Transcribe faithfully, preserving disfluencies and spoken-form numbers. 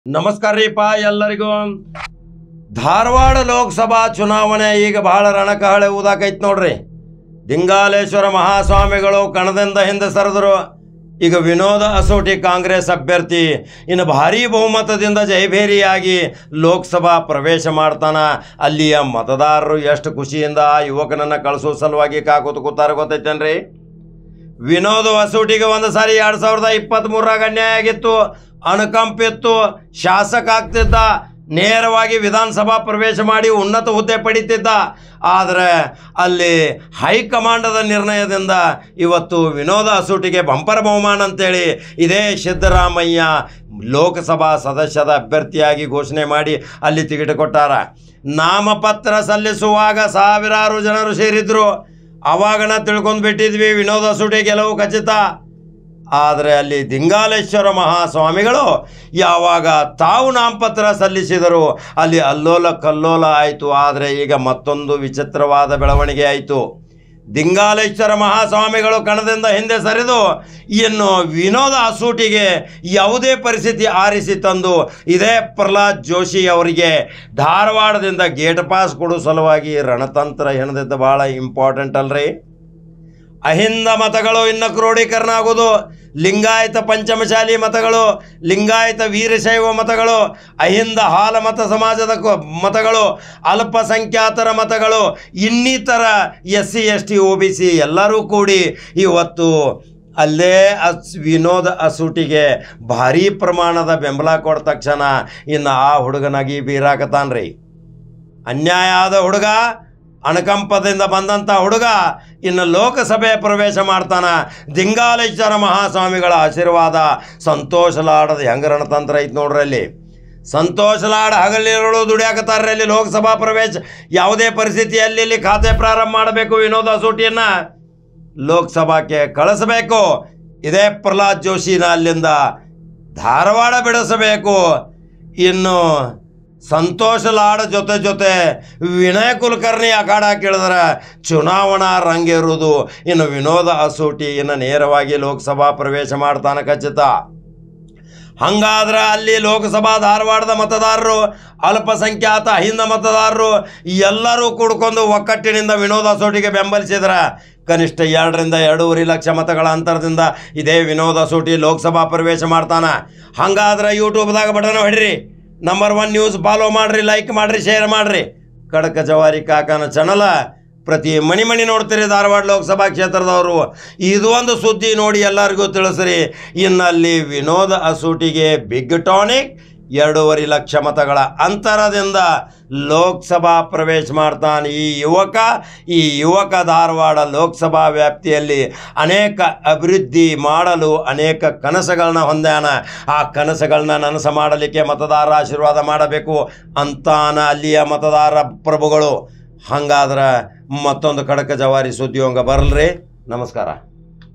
ನಮಸ್ಕಾರ ರೀಪಾ ಎಲ್ಲರಿಗೂ. ಧಾರವಾಡ ಲೋಕಸಭಾ ಚುನಾವಣೆ ಈಗ ಬಹಳ ರಣಕಹಳೆ ಊದಾಕೈತೆ ನೋಡ್ರಿ. ದಿಂಗಾಲೇಶ್ವರ ಮಹಾಸ್ವಾಮಿಗಳು ಕಣದಿಂದ ಹಿಂದೆ ಸರಿದ್ರು. ಈಗ ವಿನೋದ ಅಸೋಟಿ ಕಾಂಗ್ರೆಸ್ ಅಭ್ಯರ್ಥಿ ಇನ್ನು ಭಾರೀ ಬಹುಮತದಿಂದ ಜಯಭೇರಿಯಾಗಿ ಲೋಕಸಭಾ ಪ್ರವೇಶ ಮಾಡ್ತಾನ. ಅಲ್ಲಿಯ ಮತದಾರರು ಎಷ್ಟು ಖುಷಿಯಿಂದ ಆ ಯುವಕನನ್ನು ಕಳಿಸೋ ಸಲುವಾಗಿ ಕಾಕೂತು ಕೂತಾರ ಗೊತ್ತೈತೇನ್ರಿ. ವಿನೋದ ಅಸೋಟಿಗೆ ಒಂದು ಸಾರಿ ಎರಡು ಸಾವಿರದ ಇಪ್ಪತ್ತ್ಮೂರರಾಗ ಅನ್ಯಾಯ ಆಗಿತ್ತು, ಅನುಕಂಪಿತ್ತು, ಶಾಸಕ ಆಗ್ತಿದ್ದ, ನೇರವಾಗಿ ವಿಧಾನಸಭಾ ಪ್ರವೇಶ ಮಾಡಿ ಉನ್ನತ ಹುದ್ದೆ ಪಡಿತಿದ್ದ. ಆದರೆ ಅಲ್ಲಿ ಹೈಕಮಾಂಡದ ನಿರ್ಣಯದಿಂದ ಇವತ್ತು ವಿನೋದ ಅಸೋಟಿಗೆ ಬಂಪರ್ ಬಹುಮಾನ ಅಂತೇಳಿ ಇದೇ ಸಿದ್ದರಾಮಯ್ಯ ಲೋಕಸಭಾ ಸದಸ್ಯದ ಅಭ್ಯರ್ಥಿಯಾಗಿ ಘೋಷಣೆ ಮಾಡಿ ಅಲ್ಲಿ ಟಿಕೆಟ್ ಕೊಟ್ಟಾರ. ನಾಮಪತ್ರ ಸಲ್ಲಿಸುವಾಗ ಸಾವಿರಾರು ಜನರು ಸೇರಿದ್ರು. ಅವಾಗನ ತಿಳ್ಕೊಂಡು ಬಿಟ್ಟಿದ್ವಿ ವಿನೋದ ಅಸೋಟಿ ಗೆಲುವು ಖಚಿತ. ಆದರೆ ಅಲ್ಲಿ ದಿಂಗಾಲೇಶ್ವರ ಮಹಾಸ್ವಾಮಿಗಳು ಯಾವಾಗ ತಾವು ನಾಮಪತ್ರ ಸಲ್ಲಿಸಿದರು ಅಲ್ಲಿ ಅಲ್ಲೋಲ ಕಲ್ಲೋಲ ಆಯಿತು. ಆದರೆ ಈಗ ಮತ್ತೊಂದು ವಿಚಿತ್ರವಾದ ಬೆಳವಣಿಗೆ ಆಯಿತು. ದಿಂಗಾಲೇಶ್ವರ ಮಹಾಸ್ವಾಮಿಗಳು ಕಣದಿಂದ ಹಿಂದೆ ಸರಿದು ಇನ್ನು ವಿನೋದ ಅಸೋಟಿಗೆ ಯಾವುದೇ ಪರಿಸ್ಥಿತಿ ಆರಿಸಿ ತಂದು ಇದೇ ಪ್ರಹ್ಲಾದ್ ಜೋಶಿ ಅವರಿಗೆ ಧಾರವಾಡದಿಂದ ಗೇಟ್ ಪಾಸ್ ಕೊಡೋ ಸಲುವಾಗಿ ರಣತಂತ್ರ ಹೆಣದಿದ್ದ ಭಾಳ ಇಂಪಾರ್ಟೆಂಟ್ ಅಲ್ರಿ. ಅಹಿಂದ ಮತಗಳು ಇನ್ನು ಕ್ರೋಢೀಕರಣ ಆಗೋದು, ಲಿಂಗಾಯತ ಪಂಚಮಶಾಲಿ ಮತಗಳು, ಲಿಂಗಾಯತ ವೀರಶೈವ ಮತಗಳು, ಅಹಿಂದ ಹಾಲ ಮತ ಸಮಾಜದ ಮತಗಳು, ಅಲ್ಪಸಂಖ್ಯಾತರ ಮತಗಳು, ಇನ್ನಿತರ S C S T O B C ಎಲ್ಲರೂ ಕೂಡಿ ಇವತ್ತು ಅಲ್ಲೇ ಅಸ್ ವಿನೋದ ಅಸೋಟಿಗೆ ಭಾರೀ ಪ್ರಮಾಣದ ಬೆಂಬಲ ಕೊಟ್ಟ ತಕ್ಷಣ ಇನ್ನು ಆ ಹುಡುಗನಾಗಿ ಬೀರಾಕತಾನ್ರಿ. ಅನ್ಯಾಯ ಆದ ಹುಡುಗ, ಅನುಕಂಪದಿಂದ ಬಂದಂಥ ಹುಡುಗ ಇನ್ನು ಲೋಕಸಭೆ ಪ್ರವೇಶ ಮಾಡ್ತಾನ. ದಿಂಗಾಲೇಶ್ವರ ಮಹಾಸ್ವಾಮಿಗಳ ಆಶೀರ್ವಾದ. ಸಂತೋಷ ಲಾಡದ ಹೆಂಗ ರಣತಂತ್ರ ಐತೆ ನೋಡ್ರಿ. ಅಲ್ಲಿ ಸಂತೋಷ ಲಾಡ್ ಹಗಲಿರುಳು ದುಡಿಯಾಕತ್ತಾರ್ರಿ. ಅಲ್ಲಿ ಲೋಕಸಭಾ ಪ್ರವೇಶ ಯಾವುದೇ ಪರಿಸ್ಥಿತಿಯಲ್ಲಿ ಇಲ್ಲಿ ಖಾತೆ ಪ್ರಾರಂಭ ಮಾಡಬೇಕು, ವಿನೋದ ಅಸೋಟಿಯನ್ನು ಲೋಕಸಭಾಕ್ಕೆ ಕಳಿಸಬೇಕು. ಇದೇ ಪ್ರಹ್ಲಾದ್ ಜೋಶಿನ ಅಲ್ಲಿಂದ ಧಾರವಾಡ ಬಿಡಿಸಬೇಕು. ಇನ್ನು ಸಂತೋಷ ಲಾಡ್ ಜೊತೆ ಜೊತೆ ವಿನಯ್ ಕುಲಕರ್ಣಿ ಅಖಾಡ ಕೇಳಿದ್ರೆ ಚುನಾವಣಾ ರಂಗೇರುವುದು. ಇನ್ನು ವಿನೋದ ಅಸೋಟಿ ಇನ್ನು ನೇರವಾಗಿ ಲೋಕಸಭಾ ಪ್ರವೇಶ ಮಾಡ್ತಾನೆ ಖಚಿತ. ಹಂಗಾದ್ರೆ ಅಲ್ಲಿ ಲೋಕಸಭಾ ಧಾರವಾಡದ ಮತದಾರರು, ಅಲ್ಪಸಂಖ್ಯಾತ ಅಹಿಂದ ಮತದಾರರು ಎಲ್ಲರೂ ಕೂಡ್ಕೊಂಡು ಒಕ್ಕಟ್ಟಿನಿಂದ ವಿನೋದ ಅಸೋಟಿಗೆ ಬೆಂಬಲಿಸಿದ್ರೆ ಕನಿಷ್ಠ ಎರಡರಿಂದ ಎರಡೂವರೆ ಲಕ್ಷ ಮತಗಳ ಅಂತರದಿಂದ ಇದೇ ವಿನೋದ ಅಸೋಟಿ ಲೋಕಸಭಾ ಪ್ರವೇಶ ಮಾಡ್ತಾನೆ. ಹಂಗಾದ್ರೆ ಯೂಟ್ಯೂಬ್ದಾಗ ಬಟನ್ ಹೊಡ್ರಿ, ನಂಬರ್ ಒನ್ ನ್ಯೂಸ್ ಫಾಲೋ ಮಾಡಿರಿ, ಲೈಕ್ ಮಾಡಿರಿ, ಶೇರ್ ಮಾಡಿರಿ. ಖಡಕ ಜವಾರಿ ಕಾಕನ ಚಾನಲ ಪ್ರತಿ ಮಣಿ ಮಣಿ ನೋಡ್ತೀರಿ ಧಾರವಾಡ ಲೋಕಸಭಾ ಕ್ಷೇತ್ರದವರು. ಇದು ಒಂದು ಸುದ್ದಿ ನೋಡಿ ಎಲ್ಲರಿಗೂ ತಿಳಿಸ್ರಿ. ಇನ್ನಲ್ಲಿ ವಿನೋದ ಅಸೋಟಿಗೆ ಬಿಗ್ ಟಾನಿಕ್ ಎರಡೂವರೆ ಲಕ್ಷ ಮತಗಳ ಅಂತರದಿಂದ ಲೋಕಸಭಾ ಪ್ರವೇಶ ಮಾಡ್ತಾನೆ ಈ ಯುವಕ. ಈ ಯುವಕ ಧಾರವಾಡ ಲೋಕಸಭಾ ವ್ಯಾಪ್ತಿಯಲ್ಲಿ ಅನೇಕ ಅಭಿವೃದ್ಧಿ ಮಾಡಲು ಅನೇಕ ಕನಸುಗಳನ್ನ ಹೊಂದಾನ. ಆ ಕನಸುಗಳನ್ನ ನನಸು ಮಾಡಲಿಕ್ಕೆ ಮತದಾರರ ಆಶೀರ್ವಾದ ಮಾಡಬೇಕು ಅಂತಾನ ಅಲ್ಲಿಯ ಮತದಾರ ಪ್ರಭುಗಳು. ಹಂಗಾದ್ರೆ ಮತ್ತೊಂದು ಖಡಕ ಜವಾರಿ ಸುದ್ದಿ ಹಂಗೆ ಬರಲ್ರಿ. ನಮಸ್ಕಾರ.